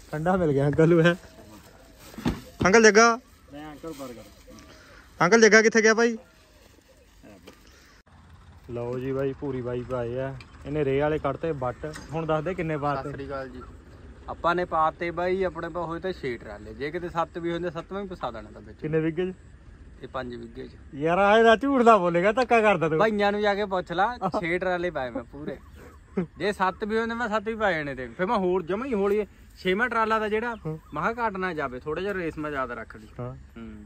ठंडा मिल गया अंकल है। अंकल जग्गा अंकल जग्गा कित्थे गया भाई? लो जी भाई पूरी बाई पाए है इन्हें रेह वाले कड़ते बट हुण दस दे किन्ने पाते? ਸਤਿ ਸ੍ਰੀ ਅਕਾਲ ਜੀ। ਆਪਾਂ ਨੇ ਪਾਤੇ ਬਾਈ ਆਪਣੇ ਪਾ ਹੋਏ ਤਾਂ 6 ਟਰਾਲੇ, ਜੇ ਕਿਤੇ 7 ਵੀ ਹੁੰਦੇ 7ਵਾਂ ਵੀ ਫਸਾ ਦੇਣਾ ਤਾਂ ਵਿੱਚ। किन्ने विगे ਇਹ 5 ਵਿੱਗੇ ਚ यार आए ना झूठ ना बोलेगा धक्का करदा तू। ਭਾਈਆਂ ਨੂੰ ਜਾ ਕੇ ਪੁੱਛ ਲਾ 6 ਟਰਾਲੇ ਪਾਏ ਮੈਂ ਪੂਰੇ। ਜੇ 7 ਵੀ ਹੁੰਦੇ ਮੈਂ 7 ਵੀ ਪਾਏ ਜਾਣੇ ਤੇ ਫਿਰ ਮੈਂ ਹੋਰ ਜਮਾ ਹੀ ਹੌਲੀ 6ਵਾਂ ਟਰਾਲਾ ਦਾ ਜਿਹੜਾ ਮਹਾ ਘਟ ਨਾ ਜਾਵੇ ਥੋੜਾ ਜਿਹਾ ਰੇਸ ਮੈਂ ਯਾਦ ਰੱਖ ਲਈ। ਹਾਂ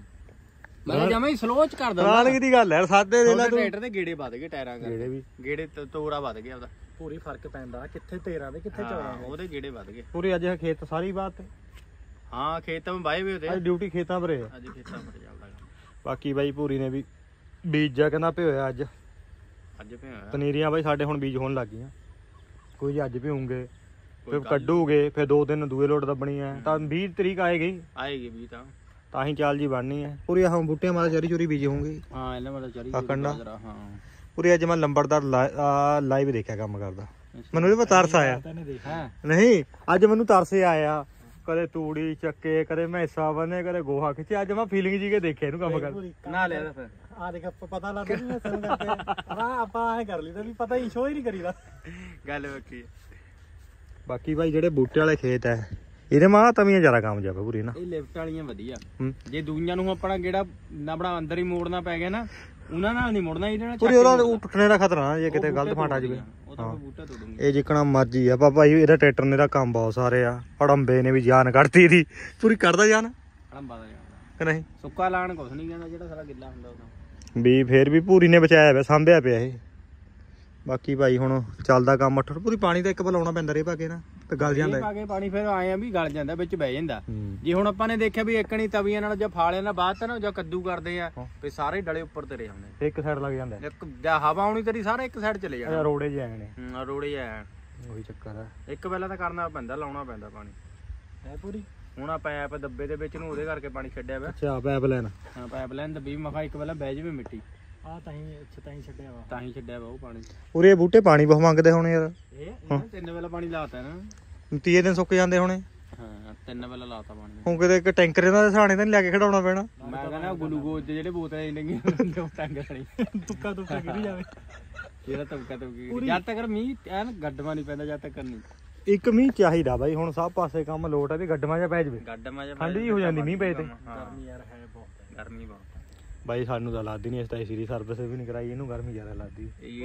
ਮੈਂ ਜਮਾ ਹੀ ਸਲੋ ਚ ਕਰ ਦਿੰਦਾ। ਰਾਲਗੀ ਦੀ ਗੱਲ ਹੈ ਸਾਦੇ ਦੇ ਲਾ ਤੂੰ। ਟਰੈਕਟਰ ਦੇ ਗੇੜੇ ਵੱਧ ਗਏ ਟਾਇਰਾਂ ਕਰਕੇ, ਗੇੜੇ ਵੀ ਗੇੜੇ ਤੋਰਾ ਵੱਧ ਗਿਆ ਉਹਦਾ, ਪੂਰੀ ਫਰਕ ਪੈਂਦਾ ਕਿੱਥੇ 13 ਦੇ ਕਿੱਥੇ 14 ਦੇ। ਉਹਦੇ ਗੇੜੇ ਵੱਧ ਗਏ ਪੂਰੀ ਅੱਜ ਖੇਤ ਸਾਰੀ ਬਾਤ। ਹਾਂ ਖੇਤ ਮੈਂ ਬਾਏ ਵੀ ਉਹਦੇ ਅੱਜ ਡਿਊਟੀ ਖੇਤਾਂ ਪਰ ਹੈ। ਅੱਜ ਖੇਤਾਂ ਪਰ ਚੱਲਦਾ ਕੰਮ। ਬਾਕੀ ਬਾਈ ਪੂਰੀ ਨੇ ਵੀ ਬੀਜ ਜਾ ਕਹਿੰਦਾ ਭਿਓਇਆ ਅੱਜ ਪਿਆ ਪਨੀਰੀਆਂ ਬਾਈ ਸਾਡੇ ਹੁਣ ਬੀਜ ਹੋਣ ਲੱਗ ਗਈਆਂ। ਕੋਈ ਅੱਜ ਭਿਉਂਗੇ ਫਿਰ ਕੱਢੂਗੇ ਫਿਰ 2 ਦਿਨ ਦੂਏ ਲੋਟ ਦੱਬਣੀ ਹੈ ਤਾਂ 20 ਤਰੀਕ ਆਏਗੀ ਵੀ ਤਾਂ ਹੀ ਚਾਲ ਜੀ ਬਣਨੀ ਹੈ ਪੂਰੀ। ਆਹ ਬੂਟਿਆਂ ਮਾਰ ਚਰੀ ਚੋਰੀ ਬੀਜੇ ਹੋਣਗੇ। ਹਾਂ ਇਹਨਾਂ ਵਾਲਾ ਚਰੀ ਹਾਂ ਪੂਰੀ ਅੱਜ ਮੈਂ ਲੰਬੜਦਾਰ ਲਾਈਵ ਦੇਖਿਆ ਕੰਮ ਕਰਦਾ, ਮੈਨੂੰ ਇਹਦੇ ਪਰ ਤਰਸ ਆਇਆ। ਨਹੀਂ ਅੱਜ ਮੈਨੂੰ ਤਰਸ ਆਇਆ, ਕਦੇ ਤੂੜੀ ਚੱਕੇ ਕਦੇ ਮੈਸਾ ਬਨੇ ਕਦੇ ਗੋਹਾ ਖਿੱਚੇ, ਅੱਜ ਮੈਂ ਫੀਲਿੰਗ ਜੀ ਕੇ ਦੇਖਿਆ ਇਹਨੂੰ ਕੰਮ ਕਰ ਨਾ ਲਿਆ ਫਿਰ ਆ ਦੇਖ ਪਤਾ ਲੱਗਦਾ ਵੀ ਸਾਨੂੰ ਕਰਦੇ ਆਪਾਂ ਐ ਕਰ ਲਈਦਾ ਵੀ ਪਤਾ ਹੀ ਸ਼ੋ ਹੀ ਨਹੀਂ ਕਰੀਦਾ ਗੱਲ ਬੱਕੀ। ਬਾਕੀ ਭਾਈ ਜਿਹੜੇ ਬੂਟੇ ਵਾਲੇ ਖੇਤ ਐ ਇਹਦੇ ਮਾਂ ਤਵੀਆਂ ਜ਼ਿਆਦਾ ਕਾਮਯਾਬ ਆ ਪੂਰੀ ਨਾ। ਇਹ ਲਿਫਟ ਵਾਲੀਆਂ ਵਧੀਆ, ਜੇ ਦੂਈਆਂ ਨੂੰ ਆਪਣਾ ਗੇੜਾ ਆਪਣਾ ਅੰਦਰ ਹੀ ਮੋੜਨਾ ਪੈ ਗਿਆ ਨਾ ਉਹਨਾਂ ਨਾਲ ਨਹੀਂ ਮੁੜਨਾ, ਇਹਦੇ ਨਾਲ ਪੂਰੀ ਉਹਦਾ ਟੁੱਟਣੇ ਦਾ ਖਤਰਾ ਨਾ ਜੇ ਕਿਤੇ ਗਲਤ ਫਾਂਟ ਆ ਜਾਵੇ। ਬੂਟਾ ਤੋੜੂਗੇ ਇਹ ਜਿੱਕਣਾ ਮਰਜੀ ਆ ਭਾਈ ਇਹਦਾ ਟਰੈਕਟਰ ਨੇ ਦਾ ਕੰਮ ਬਹੁਤ ਸਾਰੇ ਆ। ਹੜੰਬੇ ਨੇ ਵੀ ਜਾਨ ਕੱਢਤੀ ਇਹਦੀ ਪੂਰੀ ਕੱਢਦਾ ਜਾਨ ਹੜੰਬਾ ਦਾ ਜਾਂਦਾ ਕਿ ਨਹੀਂ। ਸੁੱਕਾ ਲਾਣ ਕੁਛ ਨਹੀਂ ਕਹਿੰਦਾ ਜਿਹੜਾ ਸਾਰਾ ਗਿੱਲਾ ਹੁੰਦਾ ਉਹਦਾ ਵੀ ਫੇਰ ਵੀ ਪੂਰੀ ਨੇ ਬਚਾਇਆ ਪਿਆ ਸਾਂਭਿਆ ਪਿਆ ਇਹ। ਬਾਕੀ ਭਾਈ ਹੁਣ ਚੱਲਦਾ ਕੰਮ ਅੱਠ ਪੂਰੀ ਪਾਣੀ ਤਾਂ ਇੱਕ ਵਾਰ ਲਾਉਣਾ ਪੈਂਦਾ ਰੇ ਪਾ ਕੇ ਨਾ ਤੇ ਗਲ ਜਾਂਦਾ ਪਾ ਕੇ ਪਾਣੀ ਫਿਰ ਆਏ ਆ ਵੀ ਗਲ ਜਾਂਦਾ ਵਿੱਚ ਬਹਿ ਜਾਂਦਾ। ਜੇ ਹੁਣ ਆਪਾਂ ਨੇ ਦੇਖਿਆ ਵੀ ਇੱਕਣੀ ਤਵੀਆਂ ਨਾਲ ਜਾਂ ਫਾਲਿਆਂ ਨਾਲ ਬਾਅਦ ਤਾਂ ਨਾ ਜਾਂ ਕੱਦੂ ਕਰਦੇ ਆ ਵੀ ਸਾਰੇ ਡਲੇ ਉੱਪਰ ਤੇਰੇ ਆਉਂਦੇ ਇੱਕ ਸਾਈਡ ਲੱਗ ਜਾਂਦਾ ਇੱਕ ਹਵਾ ਆਉਣੀ ਤੇਰੀ ਸਾਰਾ ਇੱਕ ਸਾਈਡ ਚਲੇ ਜਾਣਾ। ਰੋੜੇ ਜਿਹੇ ਆਏ ਨੇ ਰੋੜੇ ਆ ਉਹੀ ਚੱਕਰ ਆ। ਇੱਕ ਪਹਿਲਾਂ ਤਾਂ ਕਰਨਾ ਪੈਂਦਾ ਲਾਉਣਾ ਪੈਂਦਾ ਪਾਣੀ ਹੈ ਪੂਰੀ। ਹੁਣ ਆ ਪੈਪ ਦੱਬੇ ਦੇ ਵਿੱਚ ਨੂੰ ਉਹਦੇ ਕਰਕੇ ਪਾਣੀ ਛੱਡਿਆ ਵਾ। ਅੱਛਾ ਪੈਪ ਲੈਣ ਹਾਂ ਪਾਈਪ ਲਾਈਨ ਦੱਬੀ ਮਖਾ ਇੱਕ ਪਹਿਲਾਂ ਬਹਿ ਜਾਵੇ ਮਿੱਟੀ ਆ ਤਾਂ ਹੀ ਛੱਡਿਆ ਵਾ ਤਾਂ ਹੀ ਛੱਡਿਆ ਵਾ ਉਹ ਪਾਣੀ। ਪੂਰੇ ਬੂਟੇ ਪਾਣੀ ਬਹੁਤ ਮੰਗਦੇ ਹੋਣੇ ਯਾਰ। ਇਹ 3 ਵੇਲਾ ਪਾਣੀ ਲਾਤਾ ਨਾ 30 ਦਿਨ ਸੁੱਕ ਜਾਂਦੇ ਹੋਣੇ। ਹਾਂ 3 ਵੇਲਾ ਲਾਤਾ ਪਾਣੀ। ਹੁਣ ਕਿਤੇ ਇੱਕ ਟੈਂਕਰ ਇਹਨਾਂ ਦੇ ਸਹਾਣੇ ਤਾਂ ਨਹੀਂ ਲੈ ਕੇ ਖੜਾਉਣਾ ਪੈਣਾ। ਮੈਂ ਕਹਿੰਦਾ ਗਲੂਕੋਜ਼ ਦੇ ਜਿਹੜੇ ਬੋਤਲਾਂ ਇੰਨੀਆਂ ਉਹ ਟੰਗ ਲੈਣੀ ਤੁੱਕਾ ਗਿਰੀ ਜਾਵੇ ਜਿਹੜਾ ਤਬਕਾ ਜਦ ਤੱਕ ਮੀਂਹ ਐਨ ਗੱਡਵਾ ਨਹੀਂ ਪੈਂਦਾ ਜਦ ਤੱਕ ਨਹੀਂ। ਇੱਕ ਮੀਂਹ ਚਾਹੀਦਾ ਬਾਈ ਹੁਣ ਸਭ ਪਾਸੇ ਕੰਮ ਲੋਟ ਆ ਵੀ ਗੱਡਮਾ ਜਾ ਪੈ ਜਵੇ। ਗੱਡਮਾ ਜਾ ਠੰਡ ਜੀ ਹੋ ਜਾਂਦੀ ਮੀਂਹ ਪਏ ਤੇ। ਗਰਮੀ ਯਾਰ ਹੈ ਬਹੁਤ, ਗਰਮੀ ਬਹੁਤ ਬਾਈ ਸਾਨੂੰ ਤਾਂ ਲੱਗਦੀ ਨਹੀਂ, ਇਸ ਤਾਂ ਏਸੀ ਸਰਵਿਸ ਵੀ ਨਹੀਂ ਕਰਾਈ, ਇਹਨੂੰ ਗਰਮੀ ਜ਼ਿਆਦਾ ਲੱਗਦੀ।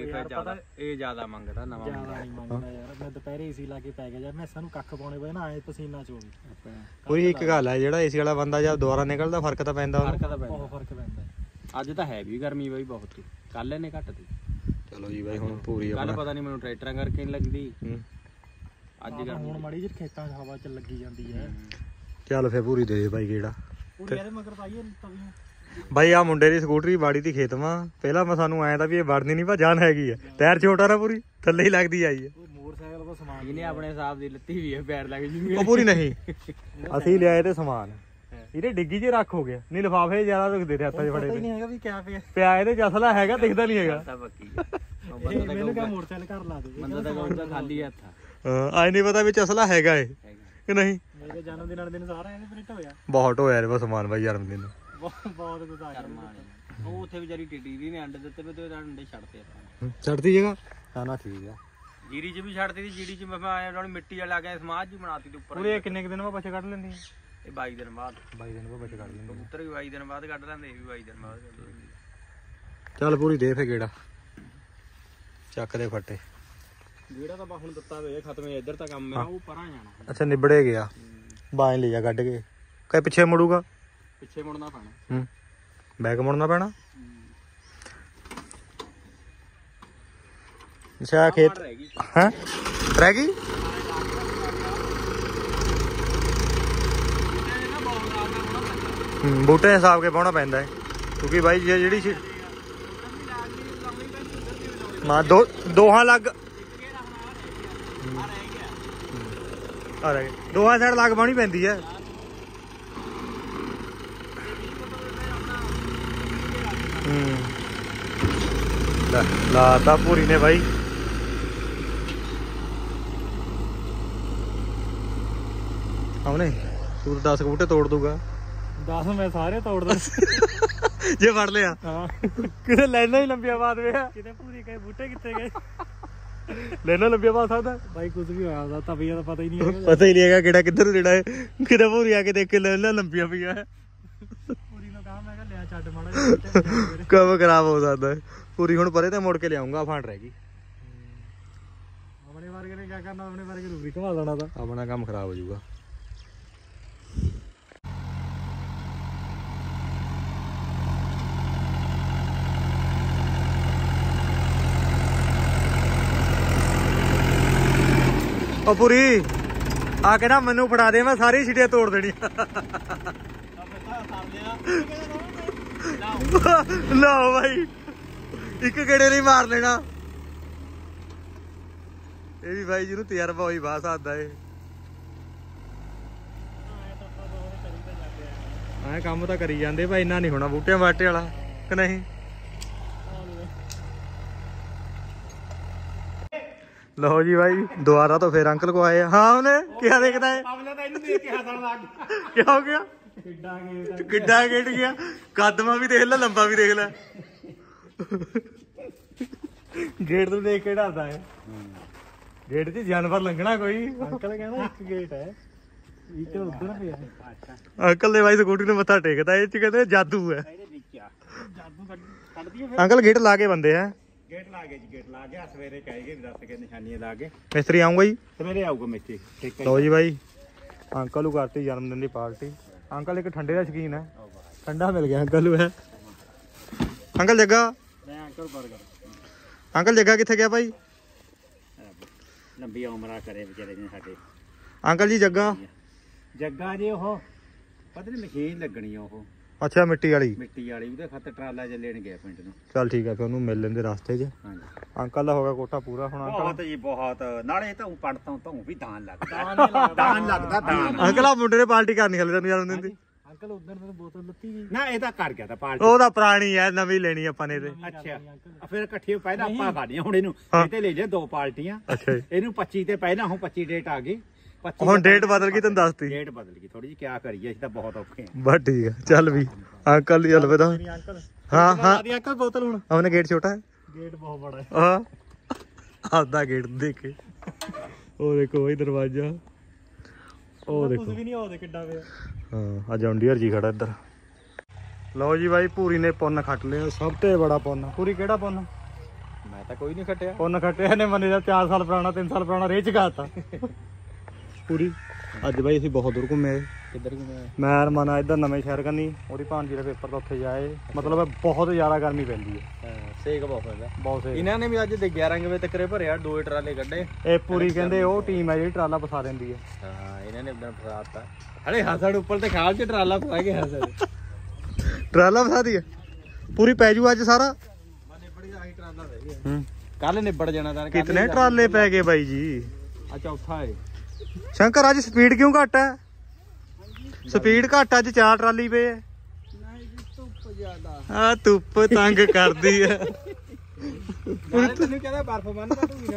ਇਹ ਜ਼ਿਆਦਾ ਮੰਗਦਾ ਨਵਾਂ ਜ਼ਿਆਦਾ ਨਹੀਂ ਮੰਗਦਾ ਯਾਰ। ਮੈਂ ਦੁਪਹਿਰੇ ਏਸੀ ਲਾ ਕੇ ਪੈ ਗਿਆ ਯਾਰ, ਮੈਂ ਸਾਨੂੰ ਕੱਖ ਪਾਉਣੇ ਪਏ ਨਾ ਆਏ ਪਸੀਨਾ ਚੋਵੇ। ਕੋਈ ਇੱਕ ਗੱਲ ਹੈ ਜਿਹੜਾ ਏਸੀ ਵਾਲਾ ਬੰਦਾ ਜਦ ਦੁਬਾਰਾ ਨਿਕਲਦਾ ਫਰਕ ਤਾਂ ਪੈਂਦਾ ਉਹਨੂੰ। ਬਹੁਤ ਫਰਕ ਪੈਂਦਾ। ਅੱਜ ਤਾਂ ਹੈ ਵੀ ਗਰਮੀ ਬਾਈ ਬਹੁਤ, ਕੱਲ ਇਹਨੇ ਘੱਟ ਤੀ। ਚਲੋ ਜੀ ਬਾਈ ਹੁਣ ਪੂਰੀ ਕੱਲ ਪਤਾ ਨਹੀਂ ਮੈਨੂੰ ਟਰੈਕਟਰਾਂ ਕਰਕੇ ਨਹੀਂ ਲੱਗਦੀ, ਅੱਜ ਹੁਣ ਮਾੜੀ ਜਿਹੀ ਖੇਤਾਂ 'ਚ ਹਵਾ ਚ ਲੱਗੀ ਜਾਂਦੀ ਹੈ। ਚੱਲ ਫੇਰ ਪੂਰੀ ਦੇ ਬਾਈ ਕਿਹੜਾ ਪੂਰੀ ਇਹਦੇ ਮਗਰ ਪਾਈਏ ਤਵੀਆਂ। ਬਾਈ ਆ ਮੁੰਡੇ ਦੀ ਸਕੂਟਰੀ ਬਾੜੀ ਦੀ ਖੇਤਵਾ ਪਹਿਲਾਂ ਮੈਂ ਸਾਨੂੰ ਆਇਆ ਤਾਂ ਵੀ ਇਹ ਵੜਨੀ ਨਹੀਂ ਪਰ ਜਾਨ ਹੈਗੀ ਆ। ਟਾਇਰ ਛੋਟਾ ਨਾ ਪੂਰੀ ਥੱਲੇ ਹੀ ਲੱਗਦੀ ਆਈ ਹੈ। ਮੋਟਰਸਾਈਕਲ ਦਾ ਸਮਾਨ ਇਹਨੇ ਆਪਣੇ ਹਿਸਾਬ ਦੀ ਲੱਤੀ ਵੀ ਹੈ, ਪੈਰ ਲੱਗ ਜੂਗੇ ਉਹ ਪੂਰੀ ਨਹੀਂ ਅਸੀਂ ਲਿਆਏ ਤੇ ਸਮਾਨ ਇਹਦੇ ਡਿੱਗੀ 'ਚ ਰੱਖ ਹੋ ਗਿਆ ਨਹੀਂ ਲਿਫਾਫੇ ਜ਼ਿਆਦਾ ਦੁਖਦੇ ਤੇ ਹੱਥਾਂ 'ਚ ਫੜੇ ਨਹੀਂ ਹੈਗਾ ਵੀ ਕਿਆ ਪਿਆ ਇਹਦੇ ਜਸਲਾ ਹੈਗਾ ਦਿਖਦਾ ਨਹੀਂ ਹੈਗਾ। ਮੈਨੂੰ ਕਿਹਾ ਮੋਟਰਸਾਈਕਲ ਘਰ ਲਾ ਦੇ ਬੰਦਾ ਤਾਂ ਕਹੂਗਾ ਖਾਲੀ ਹੱਥ। ਆਈ ਨਹੀਂ ਪਤਾ ਵਿੱਚ ਅਸਲਾ ਹੈਗਾ ਏ ਕਿ ਨਹੀਂ। ਮੇਰੇ ਜਨਮ ਦਿਨ ਸਾਰਾ ਇਹਨੇ ਪ੍ਰਿੰਟ ਹੋਇਆ। ਬਹੁਤ ਹੋਇਆ ਰੇ ਸਮਾਨ ਬਾਈ ਜਨਮ ਦਿਨ ਬਹੁਤ ਕੁਝ ਆ ਗਿਆ। ਉਹ ਉੱਥੇ ਵਿਚਾਰੀ ਟਿੱਡੀ ਦੀ ਨੇ ਅੰਡੇ ਦਿੱਤੇ ਵੀ ਤੇ ਅੰਡੇ ਛੱਡਤੇ ਆਪਾਂ ਛੱਡਦੀ ਜਗ੍ਹਾ ਨਾ ਠੀਕ ਆ। ਜੀਰੀ 'ਚ ਵੀ ਛੱਡਤੀ ਸੀ, ਜੀਰੀ 'ਚ ਮੈਂ ਆਇਆ ਹੁਣ ਮਿੱਟੀ ਵਾਲਾ ਗਿਆ ਸਮਾਜ ਜੀ ਬਣਾਤੀ ਤੇ ਉੱਪਰ। ਪੂਰੇ ਕਿੰਨੇ ਦਿਨ ਬਾਅਦ ਬੱਚੇ ਕੱਢ ਲੈਂਦੀ ਇਹ 22 ਦਿਨ ਬਾਅਦ 22 ਦਿਨ ਬਾਅਦ ਬੱਚੇ ਕੱਢ ਲੈਂਦੇ। ਕਬੂਤਰ ਵੀ 22 ਦਿਨ ਬਾਅਦ ਕੱਢ ਲੈਂਦੇ, ਇਹ ਵੀ 22 ਦਿਨ ਬਾਅਦ ਕੱਢ ਲੈਂਦੇ। ਚੱਲ ਪੂਰੀ ਦੇ ਫੇ ਗੇੜਾ ਚੱਕ ਦੇ ਫੱਟੇ। ਜਿਹੜਾ ਤਾਂ ਹੁਣ ਦਿੱਤਾ ਵੇ ਖਤਮ ਹੈ, ਇੱਧਰ ਤਾਂ ਕੰਮ ਮੇਰਾ ਉਹ ਪਰਾਂ ਜਾਣਾ। ਅੱਛਾ ਨਿਬੜੇ ਗਿਆ ਬਾਂਝ ਲੈ ਜਾ ਕੱਢ ਕੇ ਕਹੇ ਪਿੱਛੇ ਮੁੜੂਗਾ, ਪਿੱਛੇ ਮੁੜਨਾ ਪੈਣਾ। ਬੈਕ ਮੁੜਨਾ ਪੈਣਾ। ਅੱਛਾ ਖੇਤ ਹੈ ਰਹਿ ਗਈ। ਬੂਟੇ ਹਿਸਾਬ ਕੇ ਪਾਉਣਾ ਪੈਂਦਾ ਹੈ ਕਿਉਂਕਿ ਬਾਈ ਜਿਹੜੀ ਮਾਂ ਦੋਹਾਂ ਲੱਗ ਆ ਰਹਿ ਗਏ ਦੋਹਾਂ ਸਾਈਡ ਲੱਗ ਪਾਉਣੀ ਪੈਂਦੀ ਹੈ। ਲਾਤਾ ਪੂਰੀ ਨੇ ਬਾਈ। ਆਉਣੇ ਤੂੰ 10 ਬੂਟੇ ਤੋੜ ਦੂਗਾ 10 ਮੈਂ ਸਾਰੇ ਤੋੜਦਾ ਜੇ ਫੜ ਲਿਆ ਹਾਂ ਕਿਤੇ ਲੈਣਾ ਹੀ ਲੰਬੀਆਂ ਬਾਤ ਵੇ ਕਿਤੇ ਪੂਰੀ ਗਏ ਬੂਟੇ ਕਿੱਥੇ ਗਏ ਲੈਣਾ ਲੰਬੀਆਂ ਬਾਤ ਸਕਦਾ ਬਾਈ ਕੁਝ ਵੀ ਹੋਇਆ ਉਹਦਾ ਤਵੀਆ ਦਾ ਪਤਾ ਹੀ ਨਹੀਂ ਹੈਗਾ ਪਤਾ ਹੀ ਨਹੀਂ ਹੈਗਾ ਕਿਹੜਾ ਕਿੱਧਰ ਜਿਹੜਾ ਹੈ ਕਿਤੇ ਭੂਰੀ ਆ ਕੇ ਦੇਖ ਕੇ ਲੈਣਾ ਲੰਬੀਆਂ ਪਈਆਂ ਪੂਰੀ ਨੂੰ ਕਹਾ ਮੈਂ ਕਿਹਾ ਲਿਆ ਛੱਡ ਮਾੜਾ ਜਿਹਾ ਕੰਮ ਖਰਾਬ ਹੋ ਸਕਦਾ ਪੂਰੀ ਹੁਣ ਪਰੇ ਤੇ ਮੁੜ ਕੇ ਲਿਆਉਂਗਾ ਫਾਂਡ ਰਹਿ ਗਈ ਆਪਣੇ ਵਰਗੇ ਨੇ ਕੀ ਕਰਨਾ ਆਪਣੇ ਵਰਗੇ ਰੂਬੀ ਘੁਮਾ ਦੇਣਾ ਤਾਂ ਆਪਣਾ ਕੰਮ ਖਰਾਬ ਹੋ ਜਾਊਗਾ ਉਹ ਪੂਰੀ ਆ ਕੇ ਨਾ ਮੈਨੂੰ ਫੜਾ ਦੇ ਮੈਂ ਸਾਰੀ ਛਿੜੀਆਂ ਤੋੜ ਦੇਣੀ ਲਓ ਭਾਈ ਇੱਕ ਗੇੜੇ ਲਈ ਮਾਰ ਲੈਣਾ ਇਹ ਵੀ ਭਾਈ ਜਿਹਨੂੰ ਤਜਰਬਾ ਹੋਈ ਬਾਸ ਆਦਾ ਏ ਐ ਕੰਮ ਤਾਂ ਕਰੀ ਜਾਂਦੇ ਭਾਈ ਇੰਨਾ ਨਹੀਂ ਹੋਣਾ ਬੂਟਿਆਂ ਬਾਟੇ ਵਾਲਾ ਕਿ ਨਹੀਂ ਲਓ ਜੀ ਭਾਈ ਦੁਬਾਰਾ ਤੋਂ ਫੇਰ ਅੰਕਲ ਕੋ ਆਏ ਹਾਂ ਉਹਨੇ ਕਿਹਾ ਦੇਖਦਾ ਹੈ ਅਗਲਾ ਤਾਂ ਇਹਨੂੰ ਦੇਖ ਕੇ ਹੱਸਣ ਲੱਗ ਗਿਆ ਕੀ ਹੋ ਗਿਆ ਕਿੱਡਾ ਗੇਟ ਗਿਆ ਕਦਮਾਂ ਵੀ ਦੇਖ ਲੈ ਲੰਬਾ ਵੀ ਦੇਖ ਲੈ ਗੇਟ ਤੋਂ ਦੇਖ ਕੇ ਡਰਦਾ ਹੈ ਗੇਟ 'ਚ ਜਾਨਵਰ ਲੰਘਣਾ ਕੋਈ ਅੰਕਲ ਕਹਿੰਦਾ ਇੱਕ ਗੇਟ ਹੈ ਇੱਕ ਉਧਰ ਪਿਆ ਅੰਕਲ ਦੇ ਭਾਈ ਸਕੂਟਰੀ ਨੂੰ ਮੱਥਾ ਟੇਕਦਾ ਇਹ 'ਚ ਕਹਿੰਦੇ ਜਾਦੂ ਹੈ ਜਾਦੂ ਕੱਢਦੀ ਹੈ ਅੰਕਲ ਗੇਟ ਲਾ ਕੇ ਬੰਦੇ ਆ ਗੇਟ ਲਾ ਕੇ ਜੀ ਗੇਟ ਲਾ ਕੇ ਸਵੇਰੇ ਕਹੇਗੇ ਦੱਸ ਕੇ ਨਿਸ਼ਾਨੀਆਂ ਲਾ ਕੇ ਮਿਸਤਰੀ ਆਉਂਗਾ ਜੀ ਸਵੇਰੇ ਆਊਗਾ ਮਿੱਟੀ ਠੀਕ ਲਓ ਜੀ ਭਾਈ ਅੰਕਲ ਨੂੰ ਕਰਤੀ ਜਨਮ ਦਿਨ ਦੀ ਪਾਰਟੀ ਅੰਕਲ ਇੱਕ ਠੰਡੇ ਦਾ ਸ਼ੌਕੀਨ ਹੈ ਠੰਡਾ ਮਿਲ ਗਿਆ ਅੰਕਲ ਨੂੰ ਹੈ ਅੰਕਲ ਜੱਗਾ ਮੈਂ ਅੰਕਲ ਬਰਗਰ ਅੰਕਲ ਜੱਗਾ ਕਿੱਥੇ ਗਿਆ ਭਾਈ ਲੰਬੀ ਉਮਰਾਂ ਕਰੇ ਵਿਚਾਰੇ ਨੇ ਸਾਡੇ ਅੰਕਲ ਜੀ ਜੱਗਾ ਜੱਗਾ ਜੀ ਉਹ ਪਤਾ ਨਹੀਂ ਮਸ਼ੀਨ ਲੱਗਣੀ ਉਹ ਅੱਛਾ ਮਿੱਟੀ ਵਾਲੀ ਮਿੱਟੀ ਵਾਲੀ ਉਹਦੇ ਖਾਤਰ ਟਰਾਲਾ ਚ ਲੈਣ ਗਿਆ ਪਿੰਡ ਨੂੰ ਚੱਲ ਠੀਕ ਹੈ ਫਿਰ ਉਹਨੂੰ ਮਿਲ ਲੈਂਦੇ ਰਸਤੇ 'ਚ ਹਾਂਜੀ ਅੰਕਲ ਦਾ ਹੋ ਗਿਆ ਕੋਟਾ ਪੂਰਾ ਹੁਣ ਅੰਕਲ ਬਹੁਤ ਜੀ ਬਹੁਤ ਨਾਲੇ ਤਾਂ ਪੜਤਾ ਤਾਂ ਵੀ ਦਾਨ ਲੱਗਦਾ ਦਾਨ ਲੱਗਦਾ ਦਾਨ ਅੰਕਲ ਆ ਮੁੰਡੇ ਨੇ ਪਾਰਟੀ ਕਰਨੀ ਹਲੇ ਤੈਨੂੰ ਜਨਮ ਦਿਨ ਦੀ ਅੰਕਲ ਉਧਰ ਤੇ ਬੋਤਲ ਲੱਤੀ ਗਈ ਨਾ ਇਹ ਤਾਂ ਕਰ ਗਿਆ ਤਾਂ ਪਾਰਟੀ ਉਹ ਤਾਂ ਪੁਰਾਣੀ ਹੈ ਨਵੀਂ ਲੈਣੀ ਆਪਾਂ ਨੇ ਤੇ ਅੱਛਾ ਫਿਰ ਇਕੱਠੇ ਪਹਿਲਾਂ ਆਪਾਂ ਖਾਣੀਆਂ ਹੁਣ ਇਹਨੂੰ ਇਹ ਤੇ ਲੈ ਜੇ ਦੋ ਪਾਰਟੀਆਂ ਅੱਛਾ ਜੀ ਇਹਨੂੰ 25 ਤੇ ਪਹਿਲਾਂ ਹੁਣ 25 ਡੇਟ ਆ ਗਈ ਹੁਣ ਡੇਟ ਬਦਲ ਗਈ ਤੈਨੂੰ ਦੱਸਤੀ ਡੇਟ ਬਦਲ ਗਈ ਥੋੜੀ ਜਿਹੀ ਕਿਆ ਕਰੀਏ ਅਸੀਂ ਤਾਂ ਬਹੁਤ ਔਖੇ ਆ ਬਸ ਠੀਕ ਹੈ ਚੱਲ ਵੀ ਅੰਕਲ ਦੀ ਹਲਵੇ ਦਾ ਹਾਂ ਹਾਂ ਅੰਕਲ ਬੋਤਲ ਹੁਣ ਉਹਨੇ ਗੇਟ ਛੋਟਾ ਹੈ ਗੇਟ ਬਹੁਤ ਬੜਾ ਹੈ ਹਾਂ ਆਪਦਾ ਗੇਟ ਦੇਖ ਕੇ ਉਹ ਦੇਖੋ ਇਹ ਦਰਵਾਜ਼ਾ ਉਹ ਦੇਖੋ ਕੁਝ ਵੀ ਨਹੀਂ ਹੋਦੇ ਕਿੱਡਾ ਪਿਆ ਹਾਂ ਆ ਜੌਂਡੀਅਰ ਜੀ ਖੜਾ ਇੱਧਰ ਲਓ ਜੀ ਬਾਈ ਪੂਰੀ ਨੇ ਪੁੰਨ ਖੱਟ ਲਿਆ ਸਭ ਤੋਂ ਬੜਾ ਪੁੰਨ ਪੂਰੀ ਕਿਹੜਾ ਪੁੰਨ ਮੈਂ ਤਾਂ ਕੋਈ ਨਹੀਂ ਖੱਟਿਆ ਪੁੰਨ ਖੱਟਿਆ ਨੇ ਮੰਨੇ ਦਾ 4 ਸਾਲ ਪੁਰਾਣਾ 3 ਸਾਲ ਪੁਰਾਣਾ ਰੇਚ ਗਾਤਾ ਪੂਰੀ ਅੱਜ ਬਾਈ ਅਸੀਂ ਬਹੁਤ ਦੂਰ ਘੁੰਮੇ ਕਿੱਧਰ ਘੁੰਮਿਆ ਮੈਂ ਰਮਾਨਾ ਇੱਧਰ ਨਵੇਂ ਸ਼ਹਿਰ ਕਰਨੀ ਉਹਦੀ ਭਾਂਜੀ ਦਾ ਪੇਪਰ ਤਾਂ ਉੱਥੇ ਜਾਏ ਮਤਲਬ ਬਹੁਤ ਜ਼ਿਆਦਾ ਗਰਮੀ ਪੈਂਦੀ ਹੈ ਸੇਕ ਬਹੁਤ ਪੈਂਦਾ ਬਹੁਤ ਸੇ ਇਹਨਾਂ ਨੇ ਵੀ ਅੱਜ ਦੇ 11 ਵਜੇ ਤੱਕ ਭਰਿਆ 2 ਟਰਾਲੇ ਕੱਢੇ ਇਹ ਪੂਰੀ ਕਹਿੰਦੇ ਉਹ ਟੀਮ ਹੈ ਜਿਹੜੀ ਟਰਾਲਾ ਫਸਾ ਦਿੰਦੀ ਹੈ ਹਾਂ ਇਹਨਾਂ ਨੇ ਉਦੋਂ ਫਸਾਤਾ ਹਲੇ ਹਸੜ ਉੱਪਰ ਤੇ ਖਾਲ 'ਚ ਟਰਾਲਾ ਫਸਾ ਕੇ ਹਸੜ ਟਰਾਲਾ ਫਸਾ ਦੀ ਹੈ ਪੂਰੀ ਪੈ ਜੂ ਅੱਜ ਸਾਰਾ ਨਿਬੜ ਜਾ ਟਰਾਲਾ ਰਹਿ ਗਿਆ ਹੂੰ ਕੱਲ ਨਿਬੜ ਜਾਣਾ ਤਾਂ ਕਿਤਨੇ ਟਰਾਲੇ ਪੈ ਗਏ ਬਾਈ ਜੀ ਆ ਚੌਥਾ ਹੈ ਸ਼ੰਕਰ ਅੱਜ ਸਪੀਡ ਕਿਉਂ ਘੱਟ ਹੈ ਸਪੀਡ ਘੱਟ ਅੱਜ 4 ਟਰਾਲੀ ਪਏ ਹੈ ਧੁੱਪ ਜ਼ਿਆਦਾ ਆ ਧੁੱਪ ਤੰਗ ਕਰਦੀ ਹੈ ਤੈਨੂੰ ਕਹਿੰਦਾ ਬਰਫ ਬੰਨਦਾ ਤੂੰ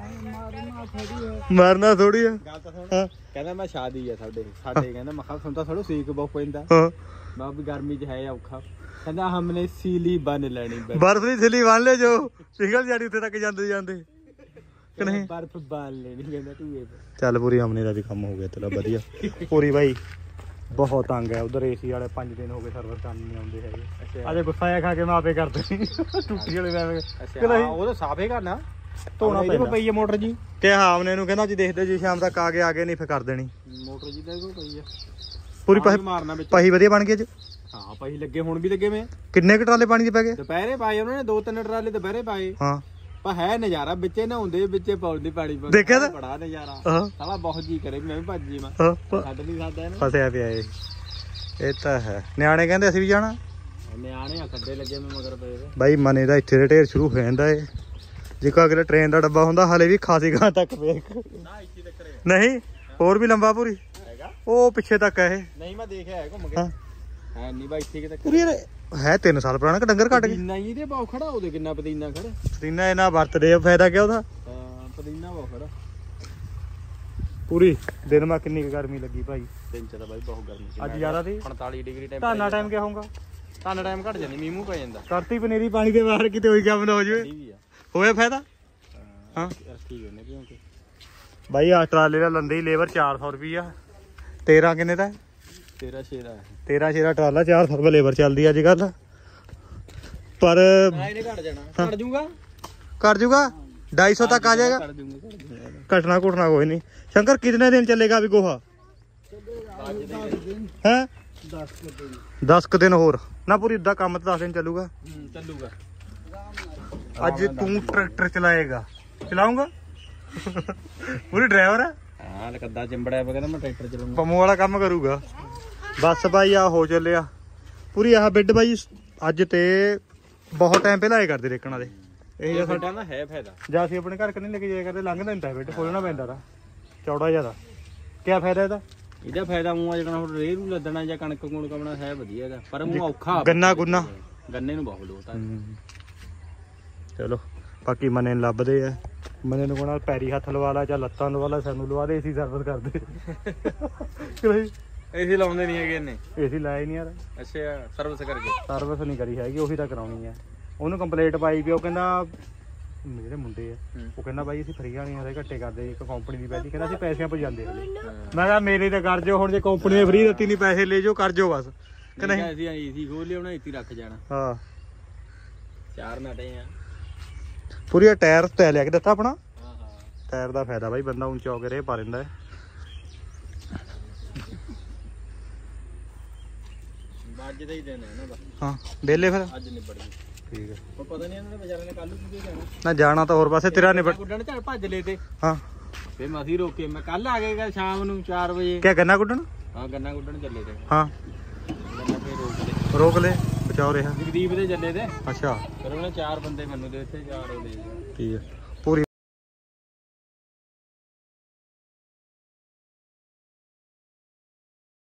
ਮਰਨਾ ਥੋੜੀ ਆ ਗੱਲ ਤਾਂ ਸੁਣ ਹਾਂ ਕਹਿੰਦਾ ਮੈਂ ਸ਼ਾਦੀ ਆ ਸਾਡੇ ਕਹਿੰਦਾ ਮੈਂ ਕਿਹਾ ਸੁਣਦਾ ਥੋੜਾ ਸੇਕ ਬਹੁਤ ਪੈਂਦਾ ਹਾਂ ਮੈਂ ਵੀ ਗਰਮੀ 'ਚ ਹੈ ਔਖਾ ਕਹਿੰਦਾ ਹਮਨੇ ਸੀਲੀ ਬੰਨ ਲੈਣੀ ਬਰਫ ਦੀ ਥੈਲੀ ਬੰਨ ਲੈ ਜੋ ਪਿਘਲ ਜਾਣੀ ਉੱਥੇ ਤੱਕ ਜਾਂਦੇ ਕਿ ਨਹੀਂ ਬਰਫ ਬੰਨ ਲੈਣੀ ਕਹਿੰਦਾ ਤੂੰ ਚੱਲ ਪੂਰੀ ਆਮਨੇ ਦਾ ਵੀ ਕੰਮ ਹੋ ਗਿਆ ਤੇਰਾ ਵਧੀਆ ਪੂਰੀ ਬਾਈ ਬਹੁਤ ਤੰਗ ਹੈ ਉਧਰ ਏਸੀ ਵਾਲੇ 5 ਦਿਨ ਹੋ ਗਏ ਸਰਵਰ ਕੰਮ ਨਹੀਂ ਆਉਂਦੇ ਹੈਗੇ ਅਜੇ ਗੁੱਸਾ ਆ ਖਾ ਕੇ ਮੈਂ ਆਪੇ ਕਰਦੇ ਟੁੱਟੀ ਵਾਲੇ ਮੈਂ ਅੱਛਾ ਉਹ ਤਾਂ ਸਾਫੇ ਕਰਨਾ ਧੋਣਾ ਪੈਂਦਾ ਪਈ ਹੈ ਮੋਟਰ ਜੀ ਕਿਹਾ ਆਮਨੇ ਨੂੰ ਕਹਿੰਦਾ ਜੀ ਦੇਖਦੇ ਜੀ ਸ਼ਾਮ ਤੱਕ ਆ ਗਏ ਨਹੀਂ ਫਿਰ ਕਰ ਦੇਣੀ ਮੋਟਰ ਜੀ ਦਾ ਕੋ ਪਈ ਆ ਪੂਰੀ ਮਾਰਨਾ ਵਿੱਚ ਪਹੀ ਵਧੀਆ ਬਣ ਗਈ ਅੱਜ ਹਾਂ ਪਹੀ ਲੱਗੇ ਹੁਣ ਵੀ ਲੱਗੇ ਮੈਂ ਕਿੰਨੇ ਕ ਟਰਾਲੇ ਪਾਣੀ ਦੇ ਪੈ ਗਏ ਦੁਪਹਿਰੇ ਪਾਏ ਉਹਨਾਂ ਨੇ 2-3 ਟਰਾਲੇ ਦੁਪਹਿਰੇ ਪਾਏ ਹਾਂ ਪਰ ਹੈ ਨਜ਼ਾਰਾ ਵਿੱਚੇ ਨਹਾਉਂਦੇ ਵਿੱਚੇ ਪੌੜੀ ਪਾਣੀ ਦੇਖਿਆ ਤਾਂ ਬੜਾ ਨਜ਼ਾਰਾ ਹਾਂ ਸਾਲਾ ਬਹੁਤ ਜੀ ਕਰੇ ਮੈਂ ਵੀ ਭੱਜ ਜੀ ਮੈਂ ਛੱਡ ਨਹੀਂ ਸਕਦਾ ਇਹਨੂੰ ਫਸਿਆ ਪਿਆ ਇਹ ਤਾਂ ਹੈ ਨਿਆਣੇ ਕਹਿੰਦੇ ਅਸੀਂ ਵੀ ਜਾਣਾ ਨਿਆਣੇ ਆ ਖੱਡੇ ਲੱਗੇ ਮੈਂ ਮਗਰ ਪਏ ਬਾਈ ਮਨੇ ਦਾ ਇੱਥੇ ਦੇ ਢੇਰ ਸ਼ੁਰੂ ਹੋ ਜਾਂਦਾ ਏ ਜੇ ਕੋਈ ਅਗਲੇ ਟ੍ਰੇਨ ਦਾ ਡੱਬਾ ਹੁੰਦਾ ਹਲੇ ਵੀ ਖਾਸੀ ਗਾਂ ਤੱਕ ਵੇਖ ਨਾ ਇੱਥੇ ਤੱਕ ਨਹੀਂ ਹੋਰ ਵੀ ਲੰਬਾ ਪੂਰੀ ਹੈਗਾ ਉਹ ਪਿੱਛੇ ਤੱਕ ਹੈ ਇਹ ਨਹੀਂ ਮੈਂ ਦੇਖਿਆ ਹੈ ਘੁੰਮ ਕੇ ਹਾਂ ਹੈ ਨਹੀਂ ਬਾਈ ਇੱਥੇ ਕਿਤੇ ਪੂਰੀ ਹੈ 3 ਸਾਲ ਪੁਰਾਣਾ ਕਿ ਡੰਗਰ ਕੱਟ ਗਏ ਪਦੀਨਾ ਹੀ ਤੇ ਬਹੁਤ ਖੜਾ ਉਹਦੇ ਕਿੰਨਾ ਪਦੀਨਾ ਖੜਾ ਪਦੀਨਾ ਇਹਨਾਂ ਵਰਤਦੇ ਆ ਫਾਇਦਾ ਕਿਆ ਉਹਦਾ ਪਦੀਨਾ ਬਹੁਤ ਖੜਾ ਪੂਰੀ ਦਿਨ ਮਾ ਕਿੰਨੀ ਕੁ ਗਰਮੀ ਲੱਗੀ ਭਾਈ। ਦਿਨ ਚ ਤਾਂ ਬਾਈ ਬਹੁਤ ਗਰਮੀ ਸੀ। ਅੱਜ ਜ਼ਿਆਦਾ ਦੀ 45 ਡਿਗਰੀ ਟੈਂਪਰੇਚਰ। ਧਾਨਾ ਟਾਈਮ ਕਿਆ ਹੋਊਗਾ? ਧਾਨਾ ਟਾਈਮ ਘਟ ਜਾਂਦੀ, ਮੀਂਹ ਮੂੰਹ ਪੈ ਜਾਂਦਾ। ਕਰਤੀ ਪਨੀਰੀ ਪਾਣੀ ਦੇ ਬਾਹਰ ਕਿਤੇ ਹੋਈ ਕੰਮ ਨਾ ਹੋ ਜਾਵੇ। ਵੀ ਆ ਹੋਇਆ ਫਾਇਦਾ। ਹਾਂ ਰੱਖੀ ਗਏ ਨੇ ਕਿਉਂਕਿ ਬਾਈ ਆ ਟਰਾਲੇ ਦਾ ਲੰਦੇ ਹੀ ਲੇਬਰ 400 ਰੁਪਈਆ। 13 ਕਿੰਨੇ ਦਾ? 13 ਸ਼ੇਰਾ 13 ਸ਼ੇਰਾ ਟਰਾਲਾ 400 ਰੁਪਏ ਲੇਬਰ ਚੱਲਦੀ ਅੱਜ ਕੱਲ। ਪਰ ਨਾ ਇਹਨੇ ਘਟ ਜਾਣਾ, ਘਟ ਜੂਗਾ, ਕਰ ਜੂਗਾ 250 ਤੱਕ ਆ ਜਾਏਗਾ। ਘਟ ਜੂਗਾ। ਘਟਣਾ ਘੁਟਣਾ ਕੋਈ ਨਹੀਂ। ਸ਼ੰਕਰ ਕਿਤਨੇ ਦਿਨ ਚੱਲੇਗਾ ਵੀ ਗੋਹਾ ਹੈ? 10 ਕੁ ਦਿਨ ਹੋਰ ਨਾ ਪੂਰੀ ਇਦਾਂ ਕੰਮ ਤਾਂ 10 ਦਿਨ ਚੱਲੂਗਾ। ਚੱਲੂਗਾ। ਅੱਜ ਤੂੰ ਟਰੈਕਟਰ ਚਲਾਏਗਾ? ਚਲਾਉਂਗਾ ਪੂਰੀ ਡਰਾਈਵਰ ਹੈ। ਹਾਂ ਕੱਦਾ ਚਿੰਬੜਿਆ ਪਿਆ, ਕਹਿੰਦਾ ਮੈਂ ਟਰੈਕਟਰ ਚਲਾਉਂਗਾ। ਪੰਮੂ ਵਾਲਾ ਕੰਮ ਕਰੂਗਾ ਬਸ ਭਾਈ। ਆ ਹੋ ਚੱਲਿਆ ਪੂਰੀ ਆਹ ਬਿੱਡ ਬਾਈ। ਅੱਜ ਤੇ ਬਹੁਤ ਟਾਈਮ ਪਹਿਲਾਂ ਆਏ ਕਰਦੇ ਰੇਕਣਾ ਦੇ ਇਹ ਜਿਹਾ ਸਾਡਾ ਦਾ ਹੈ ਫਾਇਦਾ। ਜਾਂ ਅਸੀਂ ਆਪਣੇ ਘਰ ਕੰਨੇ ਲੈ ਕੇ ਜਾਇਆ ਕਰਦੇ, ਲੰਘ ਲੈਂਦਾ ਬਿੱਡ, ਖੋਲਣਾ ਪੈਂਦਾ ਤਾ ਚੌੜਾ ਜਿਆਦਾ। ਕਿਆ ਫਾਇਦਾ ਇਹਦਾ? ਇਹਦਾ ਫਾਇਦਾ ਮੂੰਹ ਆ ਜਿਹੜਾ ਹੁਣ ਰੇਹ ਨੂੰ ਲੱਦਣਾ ਜਾਂ ਕਣਕ ਕੁਣਕ ਕਮਣਾ ਹੈ ਵਧੀਆ ਇਹਦਾ, ਪਰ ਮੂੰਹ ਔਖਾ। ਗੰਨਾ ਗੁੰਨਾ ਗੰਨੇ ਨੂੰ ਬਹੁਤ ਲੋਟ ਆ। ਚਲੋ ਬਾਕੀ ਮਨੇ ਨੂੰ ਲੱਭਦੇ ਆ। ਮਨੇ ਨੂੰ ਕੋਣਾ ਪੈਰੀ ਹੱਥ ਲਵਾ ਲਾ ਜਾਂ ਲੱਤਾਂ ਲਵਾ ਲਾ, ਸਾਨੂੰ ਲਵਾ ਦੇ, ਏਸੀ ਸਰਵਿਸ ਕਰਦੇ। ਏਸੀ ਲਾਉਂਦੇ ਨਹੀਂ ਹੈਗੇ ਇਹਨੇ। ਏਸੀ ਲਾਇਆ ਨਹੀਂ ਯਾਰ। ਅੱਛਾ ਸਰਵਿਸ ਕਰਕੇ ਸਰਵਿਸ ਨਹੀਂ ਕਰੀ ਹੈਗੀ, ਉਹੀ ਤਾਂ ਕਰਾਉਣੀ ਆ। ਉਹਨੂੰ ਕੰਪਲੇਂਟ ਪਾਈ ਵੀ ਉਹ ਕਹਿੰਦਾ ਜਿਹੜੇ ਮੁੰਡੇ ਆ ਉਹ ਕਹਿੰਦਾ ਬਾਈ ਅਸੀਂ ਫਰੀ ਵਾਲੀਆਂ ਦੇ ਘੱਟੇ ਕਰਦੇ, ਇੱਕ ਕੰਪਨੀ ਦੀ ਪਹਿਲੀ ਕਹਿੰਦਾ ਅਸੀਂ ਪੈਸਿਆਂ ਪਰ ਜਾਂਦੇ ਹਲੇ। ਮੈਂ ਕਿਹਾ ਮੇਰੇ ਤੇ ਕਰ ਜਾਓ ਹੁਣ, ਜੇ ਕੰਪਨੀ ਨੇ ਫਰੀ ਦਿੱਤੀ ਨਹੀਂ ਪੈਸੇ ਲੈ ਜਾਓ, ਕਰ ਜਾਓ ਬਸ ਕਿ ਨਹੀਂ। ਅਸੀਂ ਏਸੀ ਖੋਲ ਲਿਆਉਣਾ, ਇੱਥੇ ਰੱਖ ਜਾਣਾ। ਹਾਂ 4 ਨਾਟੇ ਆ ਪੂਰੀ। ਟਾਇਰ ਤੈ ਲਿਆ ਕੇ ਦਿੱਤਾ ਆਪਣਾ। ਹਾਂ ਹਾਂ ਟਾਇਰ ਦਾ ਫਾਇਦਾ ਬਾਈ, ਬੰਦਾ ਉੱਚਾ ਹੋ ਕੇ ਰੇ ਪਾ ਲੈਂਦਾ ਹੈ। ਅੱਜ ਦਾ ਹੀ ਦਿਨ ਹੈ ਨਾ ਬਸ। ਹਾਂ ਵਿਹਲੇ ਫਿਰ ਅੱਜ ਨਿਬੜ ਗਈ। ਠੀਕ ਹੈ। ਉਹ ਪਤਾ ਨਹੀਂ ਇਹਨਾਂ ਨੇ ਵਿਚਾਰਿਆਂ ਨੇ ਕੱਲ ਨੂੰ ਕਿਤੇ ਜਾਣਾ। ਨਾ ਜਾਣਾ ਤਾਂ ਹੋਰ ਪਾਸੇ ਤੇਰਾ ਨਿਬੜ। ਗੁੱਡਣ ਝੜ ਭੱਜ ਲਏ ਤੇ ਹਾਂ ਫੇਰ ਮੈਂ ਅਸੀਂ ਰੋਕੇ, ਮੈਂ ਕੱਲ ਆ ਗਏ ਸ਼ਾਮ ਨੂੰ 4 ਵਜੇ। ਕਿਆ ਗੰਨਾ ਗੁੱਡਣ? ਹਾਂ ਗੰਨਾ ਗੁੱਡਣ ਚੱਲੇ ਤੇ। ਹਾਂ ਗੰਨਾ ਫੇਰ ਰੋਕ ਲਏ, ਰੋਕ ਲੈ ਬਚਾਓ ਰਿਹਾ। ਜਗਦੀਪ ਦੇ ਚੱਲੇ ਤੇ। ਅੱਛਾ ਫਿਰ ਉਹਨੇ 4 ਬੰਦੇ ਮੈਨੂੰ ਦੇ ਇੱਥੇ 4 ਉਹ ਲੈ ਗਏ। ਠੀਕ ਹੈ।